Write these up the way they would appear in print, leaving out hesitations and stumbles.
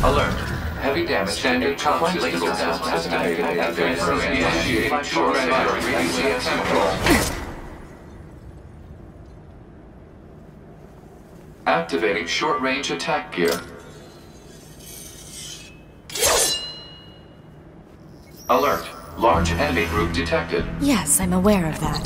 Alert. Heavy damage. Standard comms system estimated. Initiate short-range control. Activating short-range attack gear. Alert. Large enemy group detected. Yes, I'm aware of that.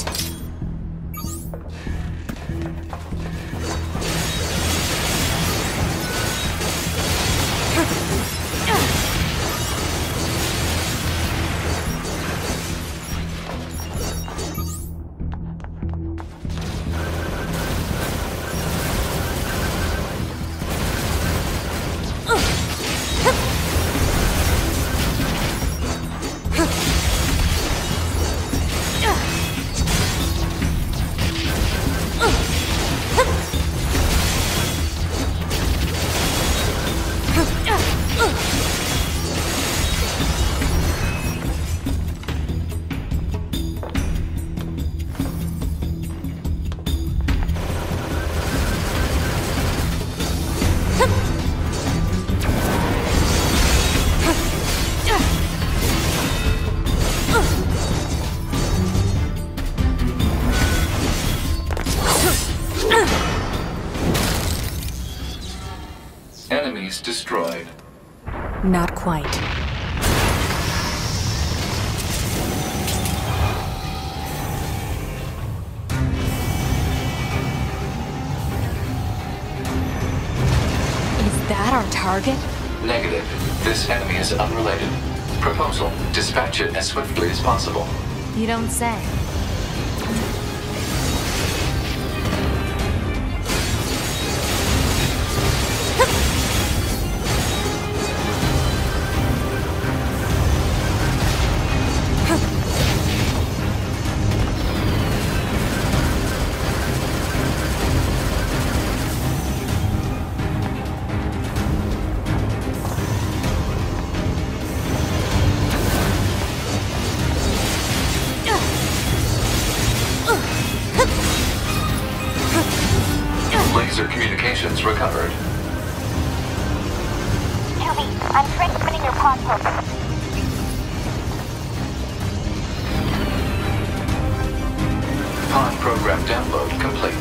Enemies destroyed. Not quite. Is that our target? Negative. This enemy is unrelated. Proposal. Dispatch it as swiftly as possible. You don't say. Laser communications recovered. QB, I'm transmitting your pod program. Pod program download complete.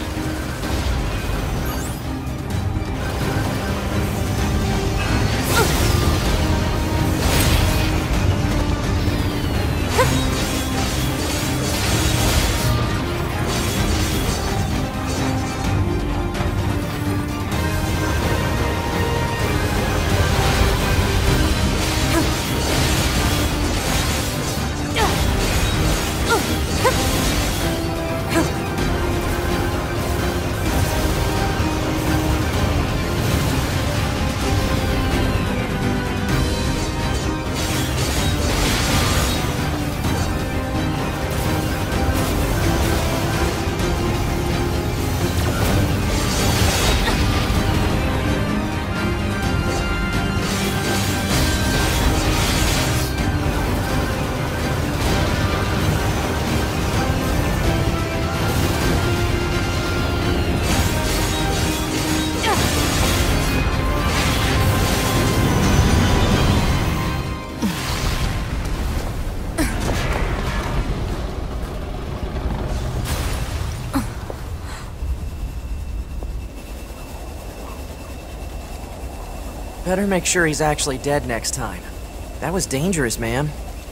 Better make sure he's actually dead next time. That was dangerous, man.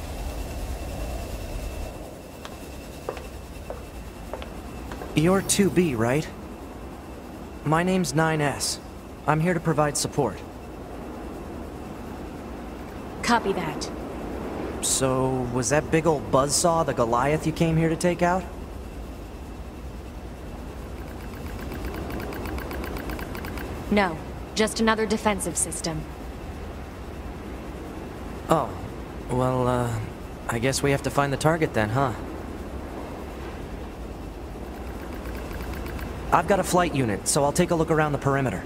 You're 2B, right? My name's 9S. I'm here to provide support. Copy that. So, was that big old buzzsaw the Goliath you came here to take out? No, just another defensive system. Oh, well, I guess we have to find the target then, huh? I've got a flight unit, so I'll take a look around the perimeter.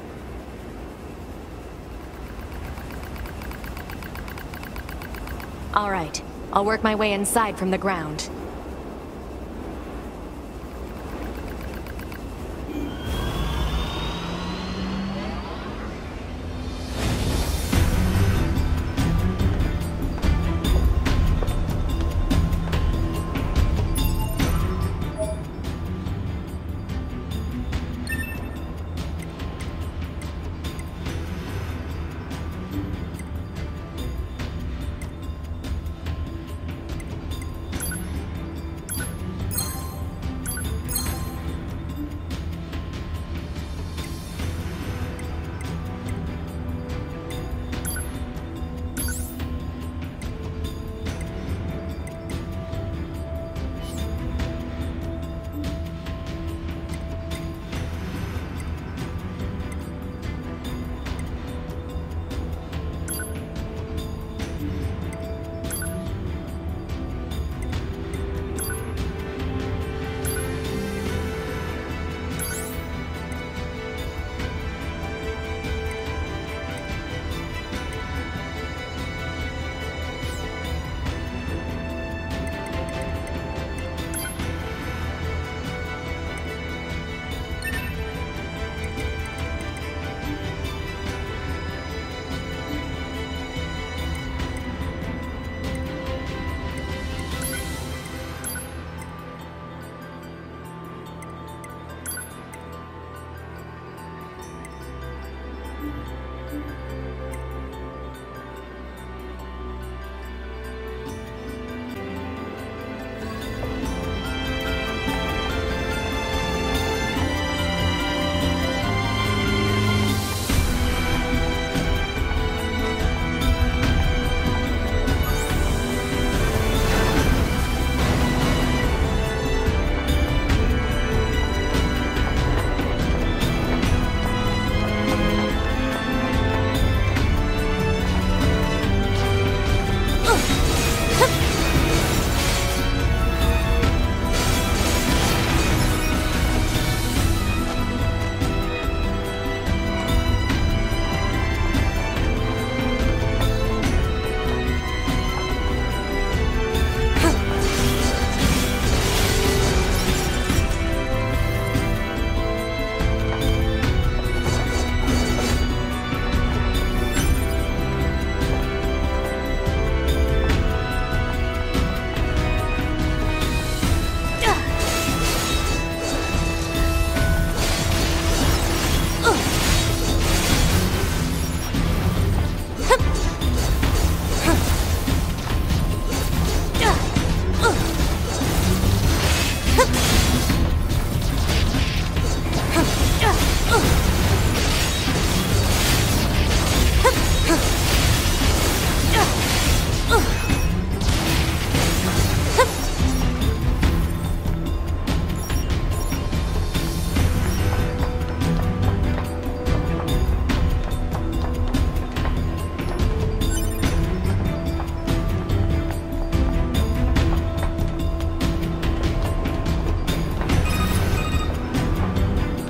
All right, I'll work my way inside from the ground.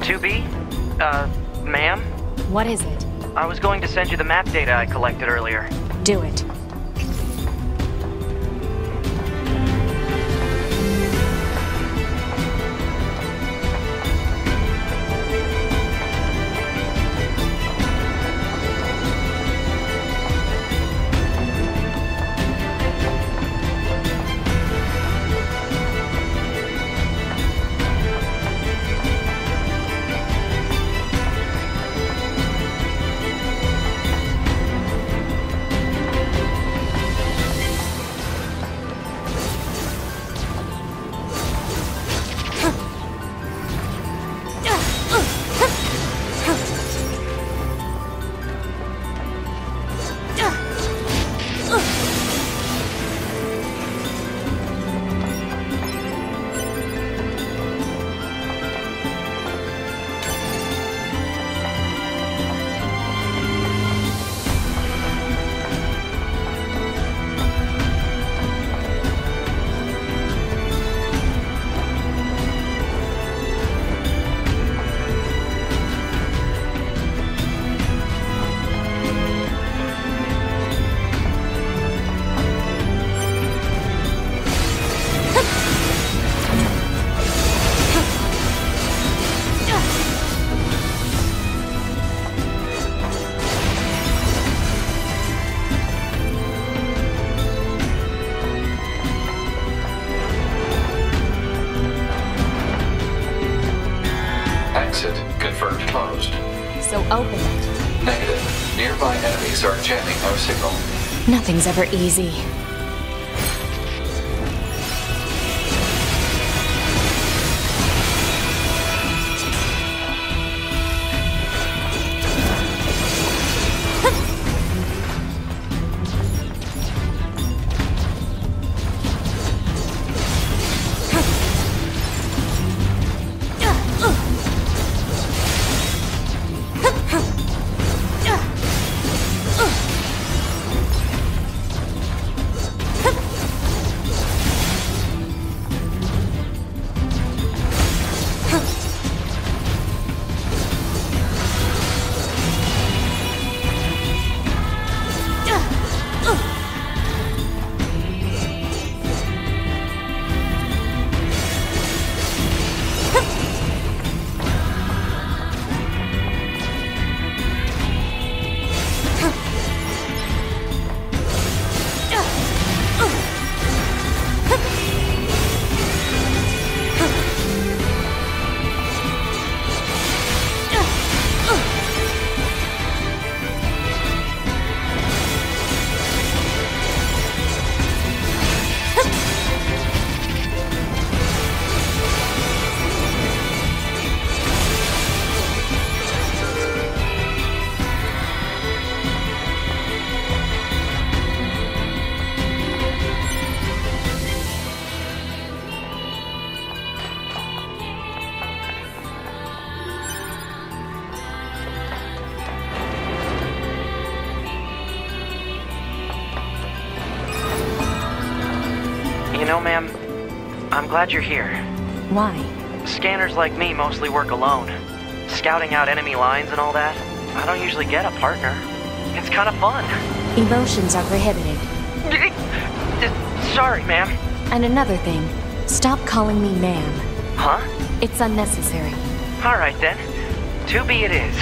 2B? Ma'am? What is it? I was going to send you the map data I collected earlier. Do it. Exit confirmed closed. So open it. Negative. Nearby enemies are jamming our signal. Nothing's ever easy. You know, ma'am, I'm glad you're here. Why? Scanners like me mostly work alone. Scouting out enemy lines and all that. I don't usually get a partner. It's kind of fun. Emotions are prohibited. Sorry, ma'am. And another thing, stop calling me ma'am. Huh? It's unnecessary. All right, then. 2B it is.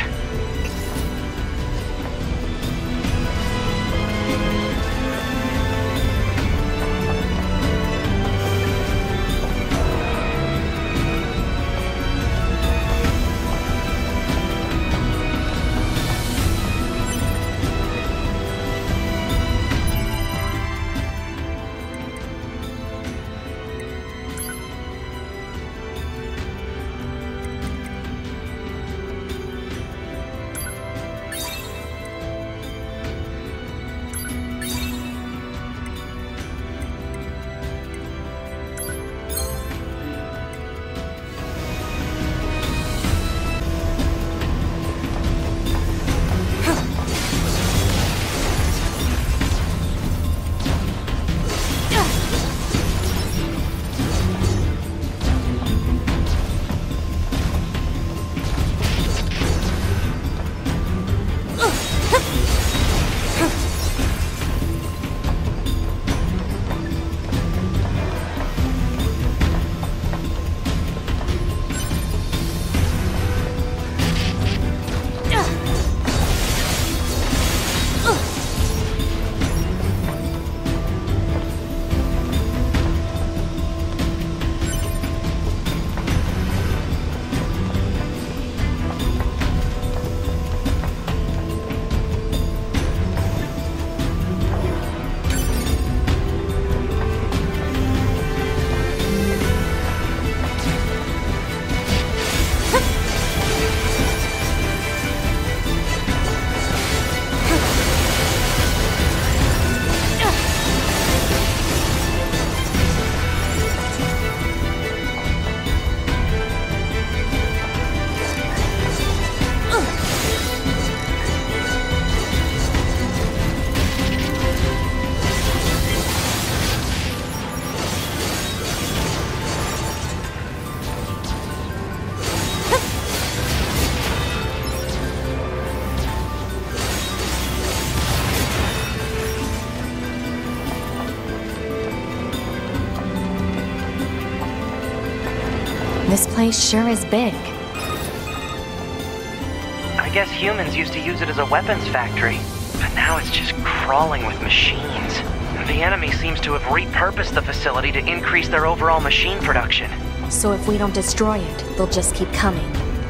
This place sure is big. I guess humans used to use it as a weapons factory, but now it's just crawling with machines. The enemy seems to have repurposed the facility to increase their overall machine production. So if we don't destroy it, they'll just keep coming.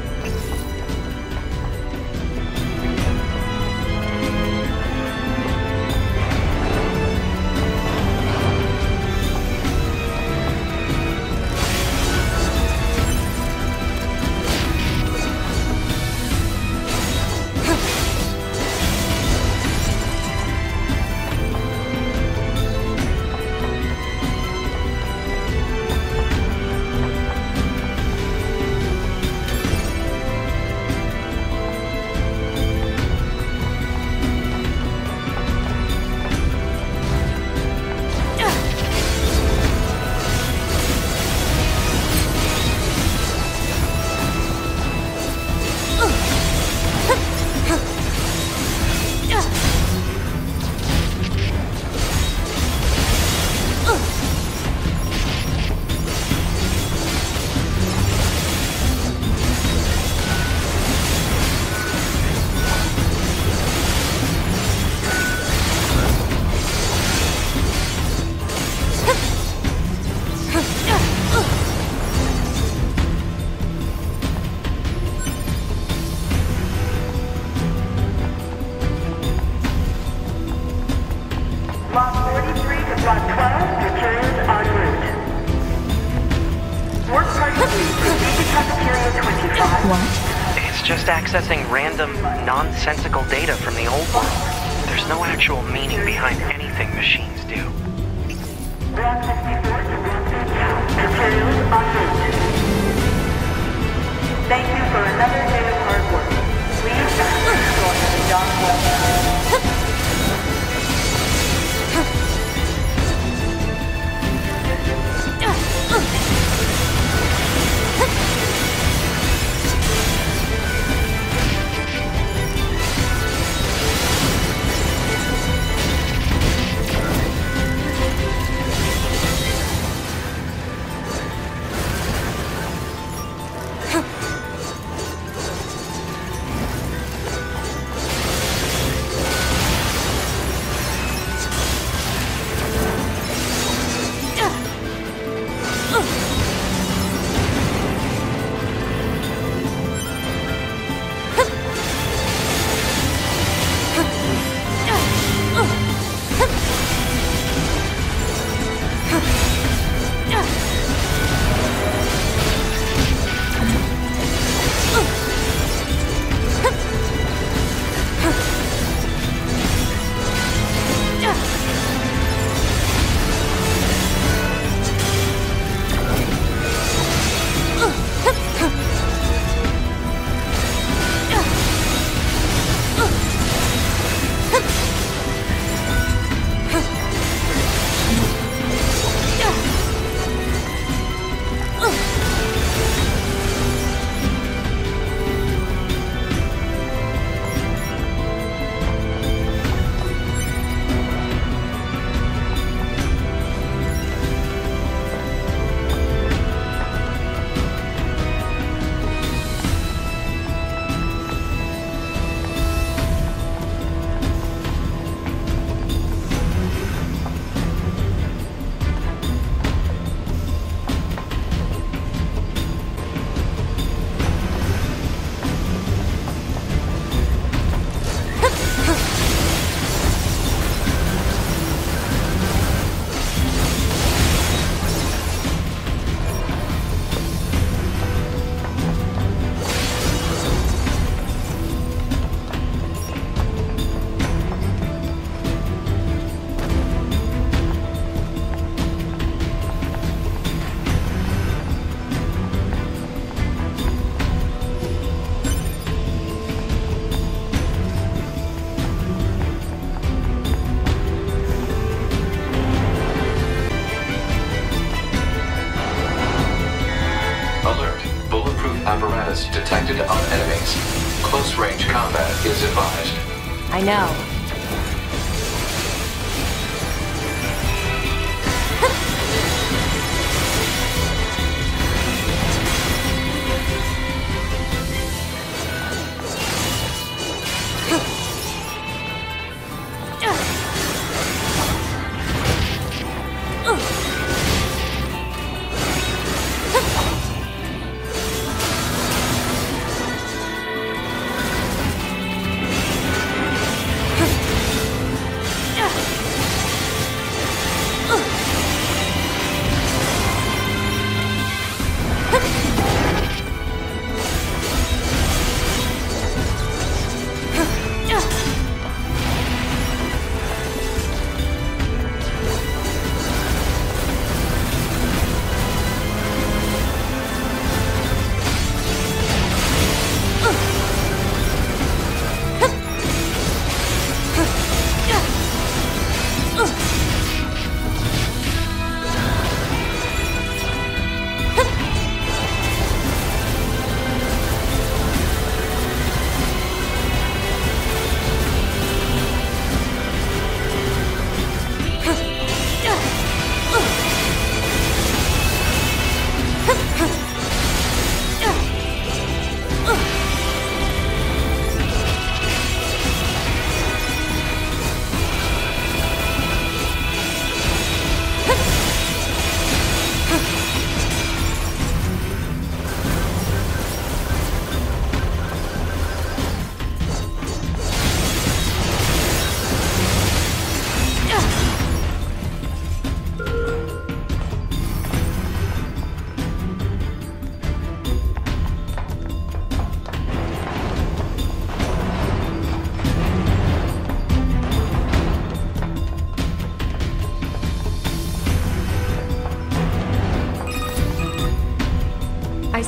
Accessing random, nonsensical data from the old one. There's no actual meaning behind anything machines do. Block 64 to Block 2. Materials en route. Thank you for another day of hard work. Please join the Dock West. apparatus detected on enemies. Close-range combat is advised. I know.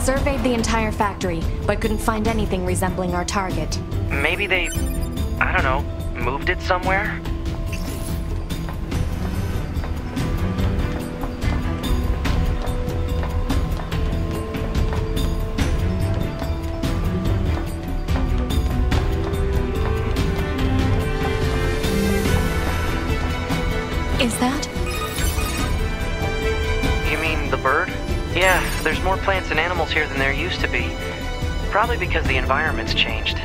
surveyed the entire factory, but couldn't find anything resembling our target. Maybe they, I don't know, moved it somewhere? Is that? You mean the bird? Yeah, there's more plants and animals here than there used to be. Probably because the environment's changed.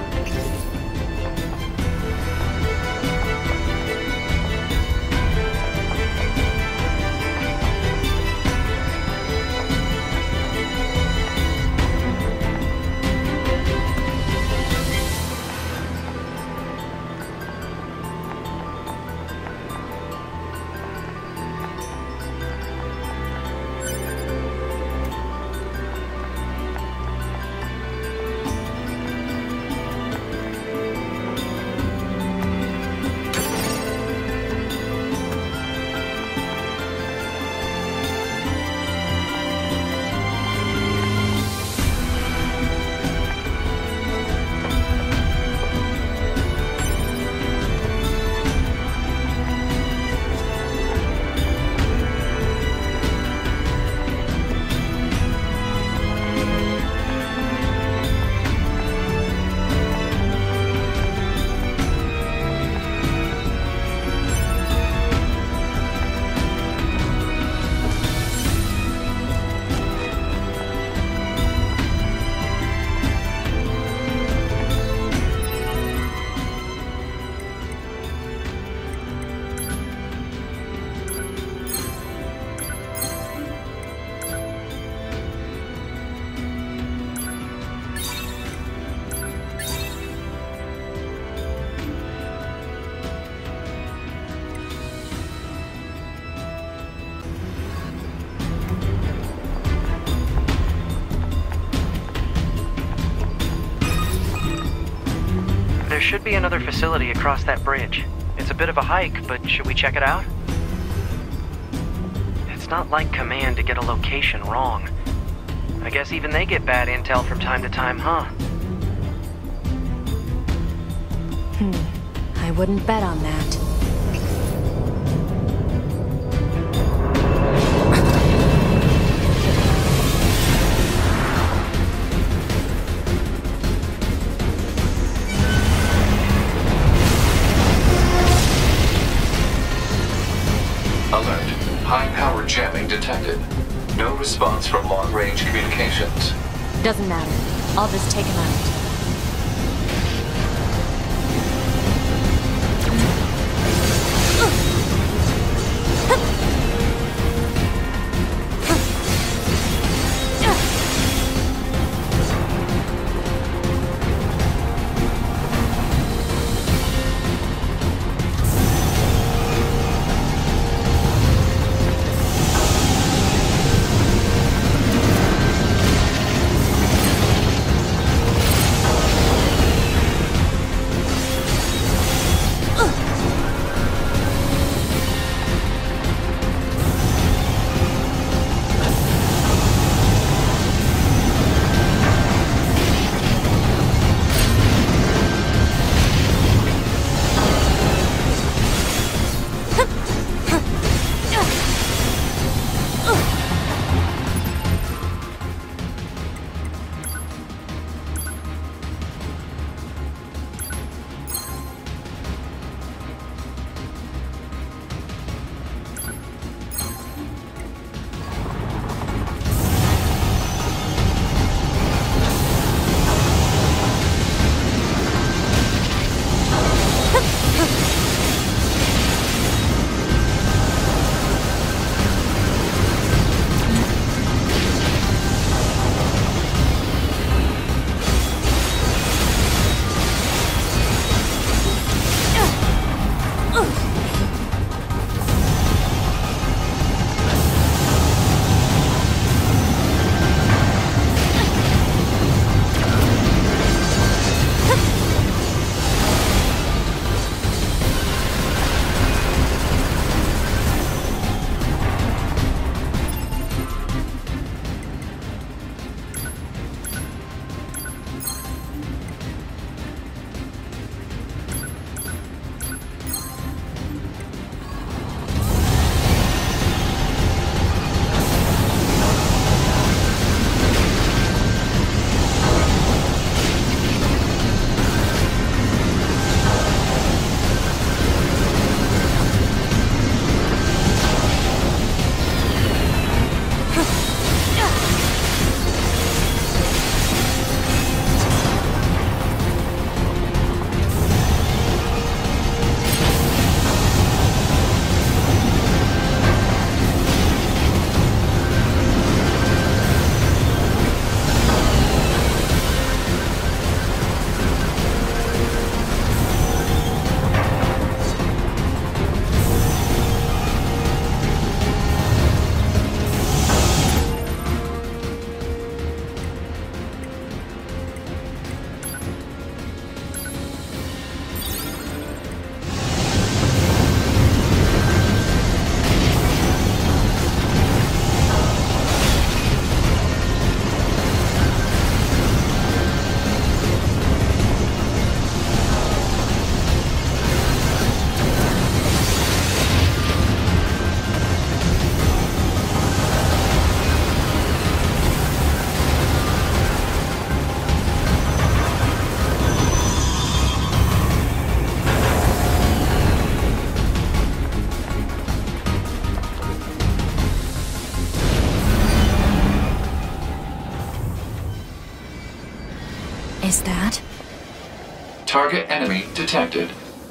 There should be another facility across that bridge. It's a bit of a hike, but should we check it out? It's not like Command to get a location wrong. I guess even they get bad intel from time to time, huh? I wouldn't bet on that. Alert. High-power jamming detected. No response from long-range communications. Doesn't matter. I'll just take him out. Is that? Target enemy detected.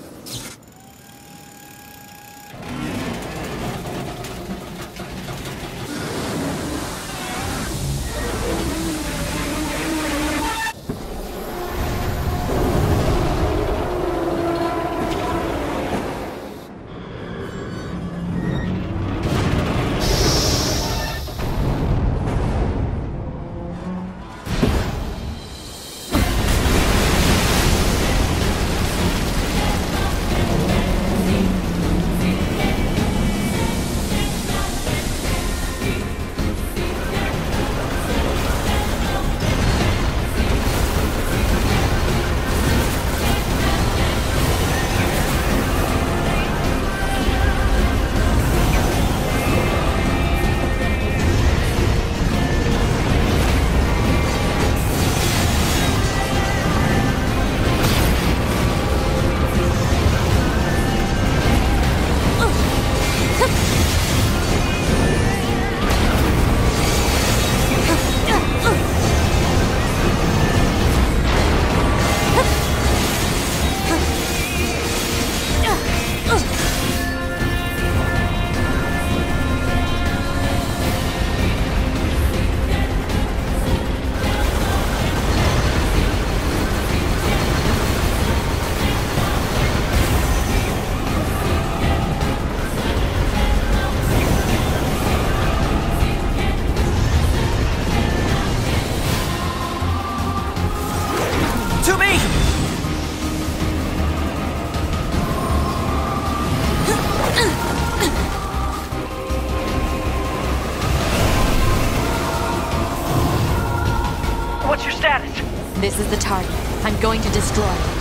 This is the target. I'm going to destroy it.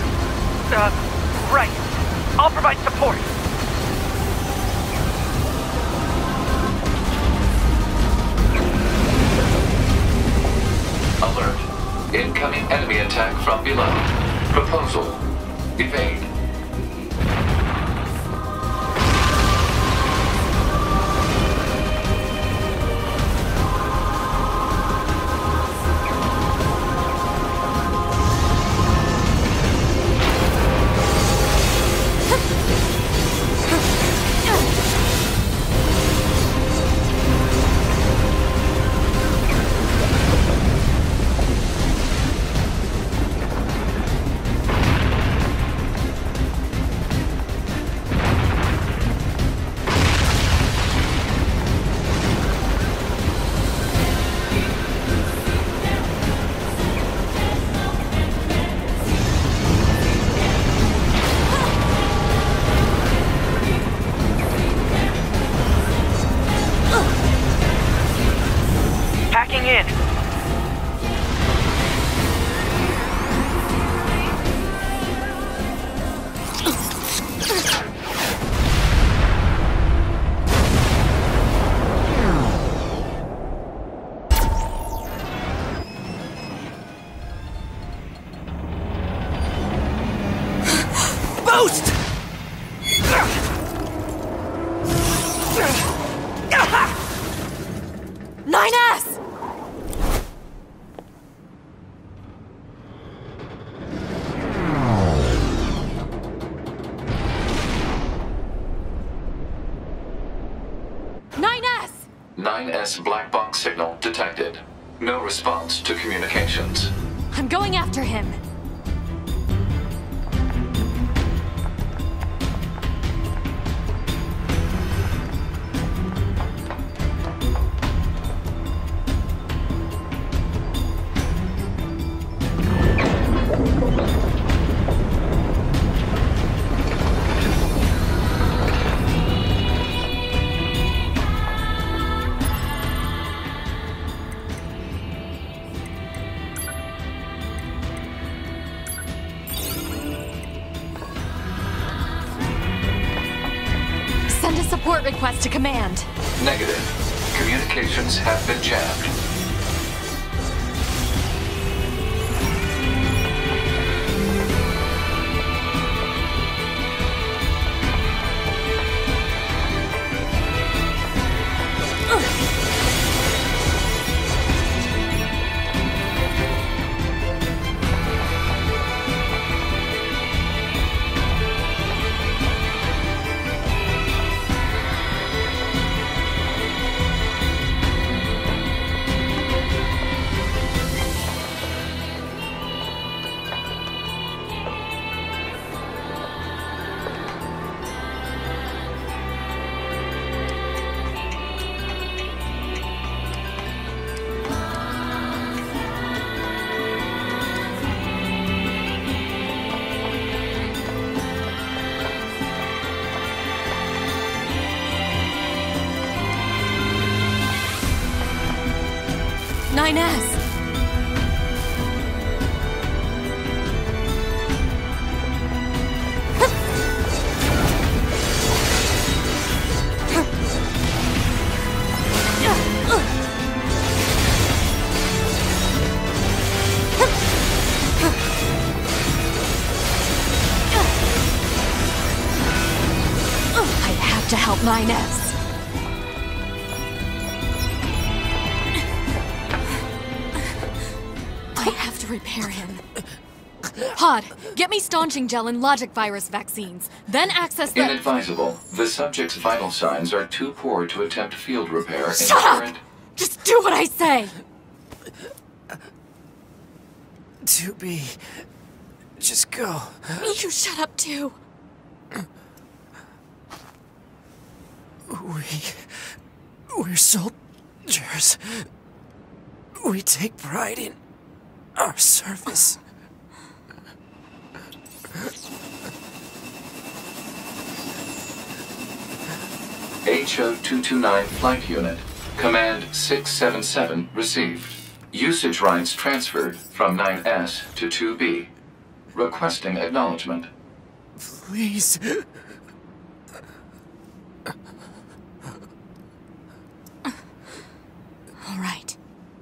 Right. I'll provide support. Alert. Incoming enemy attack from below. Proposal. Evade. Packing in. Boost! 9S! Nine 9S black box signal detected. No response to communications. I'm going after him. Send a support request to command. Negative. Communications have been jammed. 9S! To help 9S. I have to repair him. Pod, get me staunching gel and logic virus vaccines. Then access the— Inadvisable. The subject's vital signs are too poor to attempt field repair in Shut up! current... Just do what I say! 2B. Just go. You shut up too. We're soldiers. We take pride in our service. HO-229 Flight Unit. Command 677 received. Usage rights transferred from 9S to 2B. Requesting acknowledgement. Please. All right.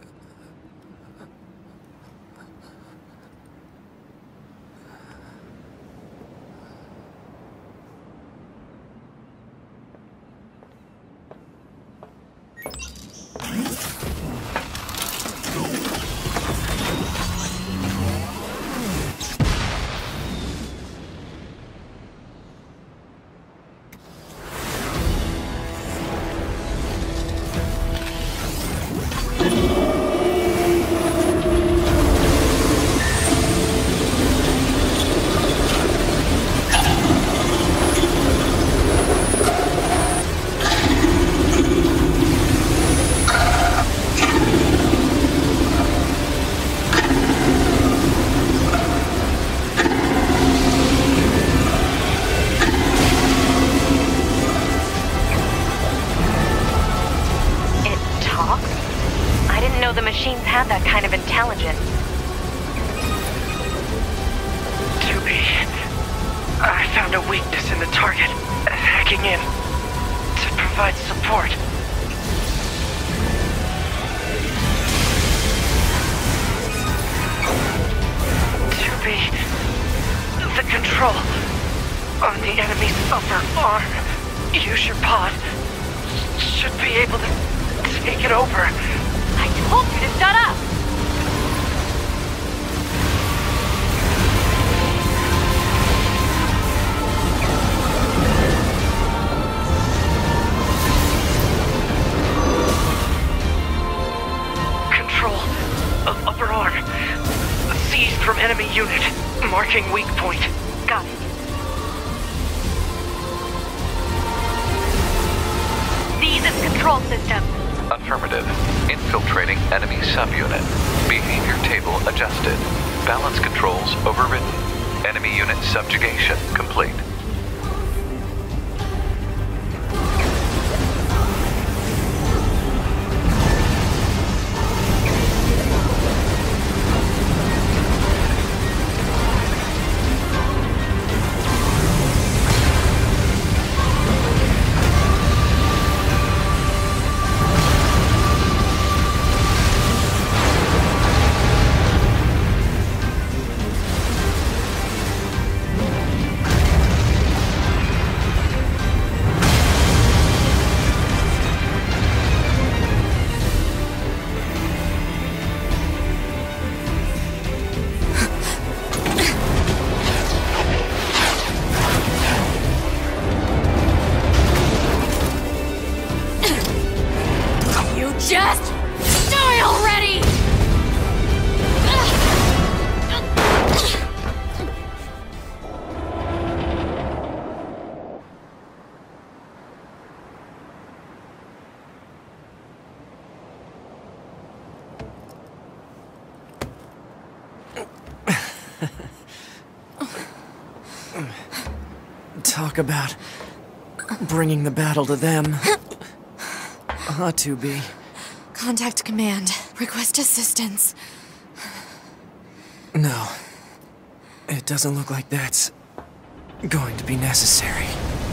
The machines have that kind of intelligence. 2B, I found a weakness in the target. Hacking in to provide support. 2B, the control on the enemy's upper arm. Use your pod. Should be able to take it over. I told you to shut up! Control of upper arm. Seized from enemy unit. Marking weak point. Got it. Seize its control system. Affirmative. Infiltrating enemy subunit. Behavior table adjusted. Balance controls overridden. Enemy unit subjugation complete. Just die already! Talk about bringing the battle to them. 2B. Contact command. Request assistance. No. It doesn't look like that's going to be necessary.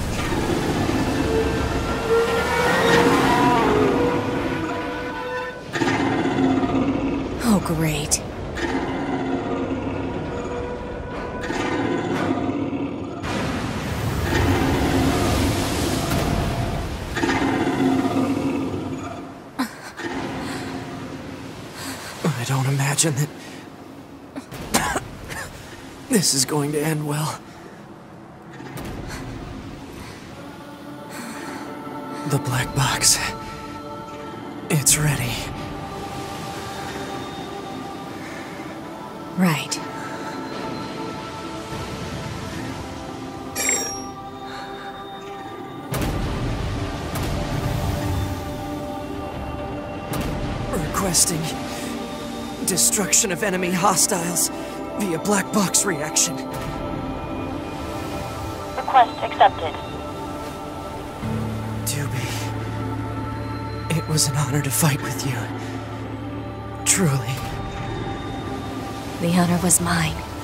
Oh, great. I don't imagine that this is going to end well. The black box. It's ready. Right. Requesting destruction of enemy hostiles via black box reaction. Request accepted. 2B. It was an honor to fight with you. Truly. The honor was mine.